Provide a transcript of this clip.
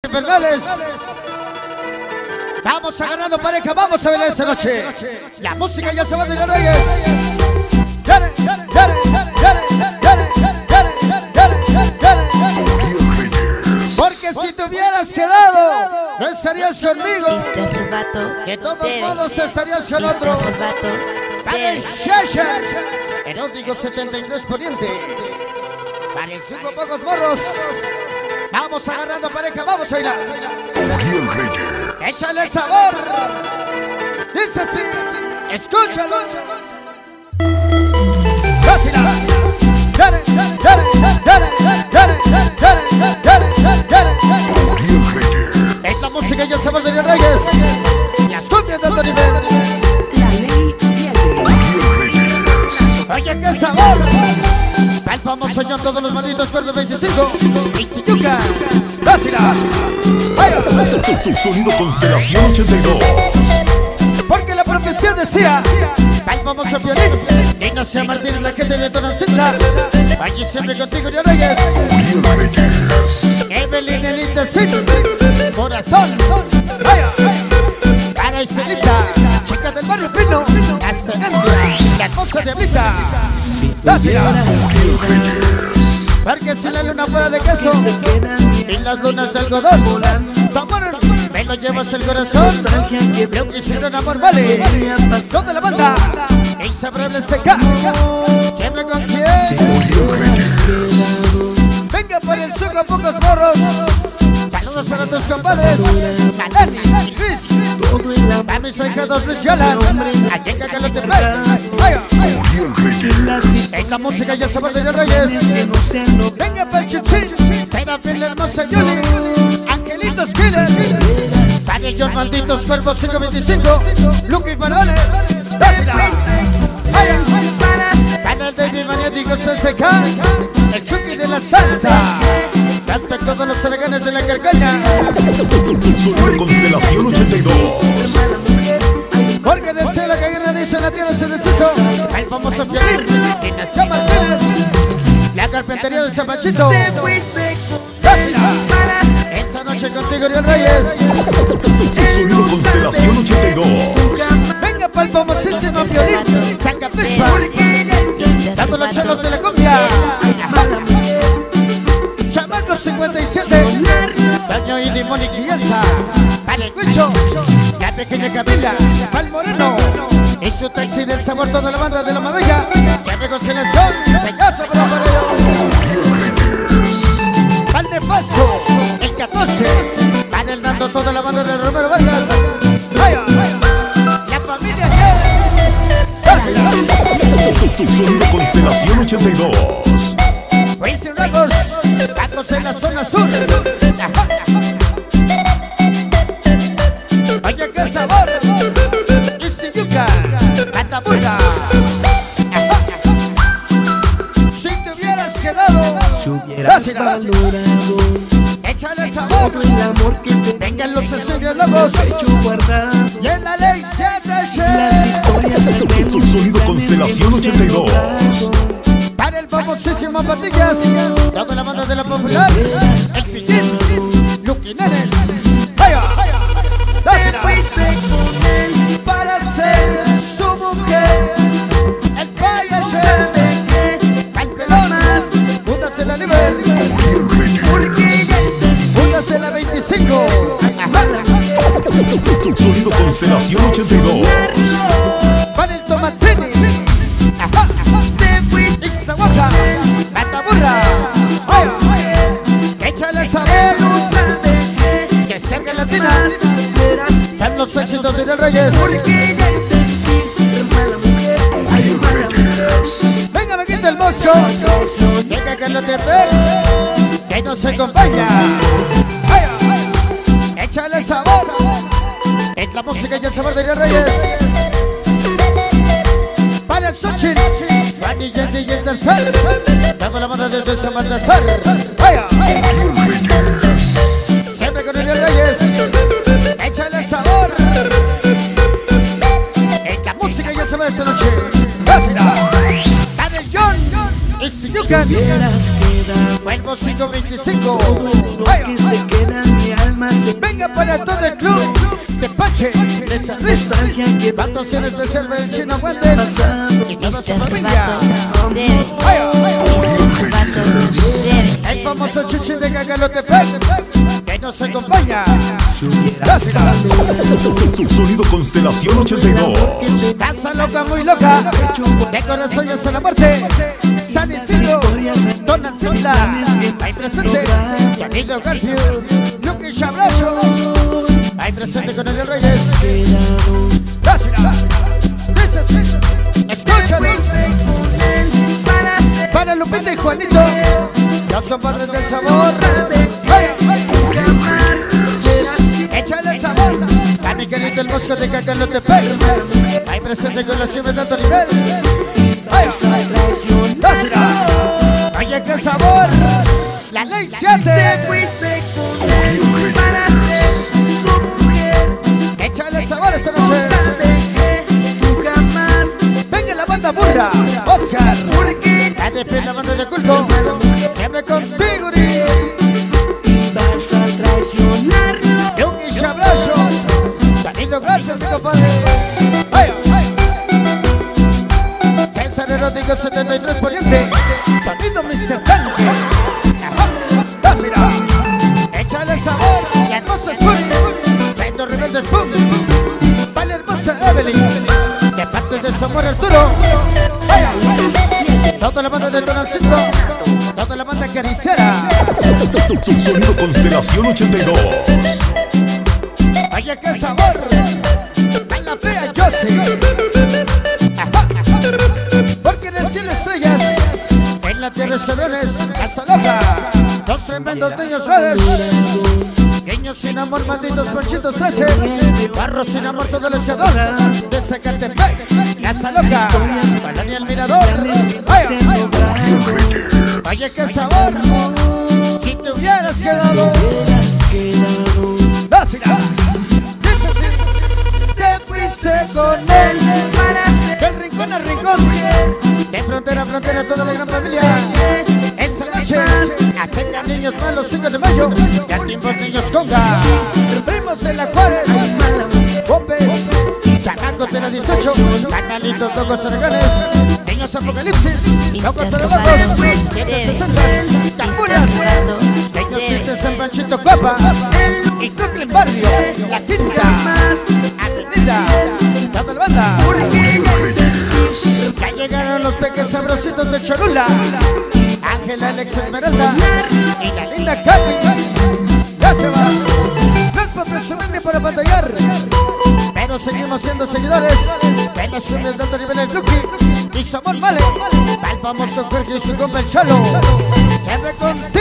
infernales. Vamos agarrando pareja, vamos a bailar esta noche. La música ya se va de los Reyes. Porque si te hubieras quedado, no estarías conmigo. De todos modos estarías con otro. Para el Shasha, erótico 73 poniente. Para el 5 pocos morros. Vamos agarrando pareja, vamos a bailar. Échale sabor. Dice así, escúchalo. Vacila. Dale, dale, dale, dale, dale, dale, dale, dale. Es la música y el sabor de los Reyes. Las cumbias de alto nivel. Oye, qué sabor. El famoso John, todos los malditos cuerdos 25. Istiyuka. Vacila. Sonido Constelación 82. Porque la profecía decía, el famoso violín, Ignacio Martínez, la gente de Tonancita. Allí siempre contigo, Río Reyes. Evelyn, Elita, Corazón. Para Iselita, chica del barrio Pino. Ascendencia, la esposa de Ablita. Gracias. Porque si la luna fuera de queso y las lunas de algodón, tu amor me lo llevas el corazón. Lo que hicieron amor vale. ¿Dónde la banda? Insabrable seca. Siempre con quién. Venga por el suco, pocos morros. Saludos para tus compadres. Galani y Luis. Para mis hijados Luis Yolan. Aquí en Cacalotepec. Es la música y el sabor de los Reyes. Venga para el Chuchín. Serafín, la hermosa Yuli. Angelitos Killer. Para ellos malditos cuerpos 525. Luke y Farones. Para el David Maniático CSK. El Chucky de la salsa. Respecto de los eleganes de la carcaña. Constelación 82. Porque desde la guerra dice la tierra se deshizo. El famoso violín, Ignacio Martínez. La carpintería de Zapachito. Esa noche contigo, Río Reyes. Sonido Constelación 82. Venga para el famosísimo violín, Saca Pispa. Dando los chelos de la cumbia. Chamaco 57. Daño y limón y guianza. Para el Guicho. La pequeña Camila, Pal Moreno y su taxi del sabor, toda la banda de la Mabella. Siempre con selección, se casa para Pal de Paso, el 14. Para el Nando, toda la banda de Romero Vargas. La familia Yes. Sonido Constelación 82. Wilson Records, Tacos de la zona sur. Oye, qué sabor. Istiyuka, Ataburga. Si te hubieras quedado, si hubieras valorado, échale sabor. el amor que te vengan los estudios locos. Y en la ley se las historias Sonido Constelación 82. para el famosísimo Patillas, toda la banda de la popular. El Piquín, Lucky Nenes. ¡Vaya! Para ser su mujer, el payaso, el pelón, Judas de la nivel, Judas de la 25. Sonido Constelación 82. Para el Tomazzini, Ixtahuaca, Ataburra. Échale sabor, que cerca latina. Son los éxitos de los Reyes. Venga, me quita el mosco. Venga, que no te ve, que nos acompaña. Échale sabor. Es la música y el sabor de los Reyes. Para el Xochitl, Juan y Jenny y el tercer. Toda la banda desde San Baltasar. Siempre con los Reyes. Échale sabor. Es la música y el sabor de esta noche. Para el John, Istiyuka. Vuelvo 525. que se queda en mi alma Venga para todo el club de Pache, de San Luis. Fantasías de cerveza en Chino Guantes y toda su familia. El famoso Chichi de Cagalotepec que nos acompaña. Sonido Constelación 82. Casa loca, muy loca, de corazón hasta la muerte. San Isidro, Don Ancilla, ahí presente. Sonido Garfield, Luque Chabracho, ahí presente con el Reyes. Escúchalo. Para Lupita y Juanito, los compadres del sabor. Échale sabor a mi querido el Mosco de Cagalotepec. Ahí presente con la ciudad de alto nivel. Oye, qué sabor. La ley 7. Échale sabor esta noche. Venga la banda burra, Oscar. La de la banda de culto. Siempre contigo, Luque Chabracho, Sonido Garfield, mi compadre. César Erótico 73 Poniente, Sonido Mr. Tanque. Échale sabor, la cosa es Beto Rebeldes Boom, vale hermosa Evelyn, de parte de Samuel Arturo. Toda la banda del Donancito, toda la banda caricera. Sonido Constelación 82. Oye, qué sabor. A la fea Josie. Porque en el cielo estrellas, en la tierra escalones, casa loca. Dos tremendos niños verdes. Niños sin amor, malditos ponchitos 13. Barros sin amor, todo el escalón. De Zacatepec, casa loca. Colonia El Mirador. Oye, qué sabor. Si te hubieras quedado. Dice así. Te fuiste con él. Del rincón a rincón. De frontera a frontera, toda la gran familia. Esa noche acercan niños malos 5 de mayo. Y a tiempos niños conga. Primos de la Juárez. Popes. Chacacos de la 18. Canalitos, locos oreganes. Niños apocalipsis. Locos de los locos. 760. Capuras. Niños tristes en Panchito Cuapa. Y Brooklyn Barrio. La Quinta. Avenida. Toda la banda. Ya llegaron los peques sabrositos de Cholula. Ángela, Alex Esmeralda y la linda Katy. Ya se va. No es para presumir ni para batallar, pero seguimos siendo seguidores de los jóvenes de alto nivel, el Lucky y Sabor Vale. Al famoso Jorge y su compa el Chalo. Siempre contigo.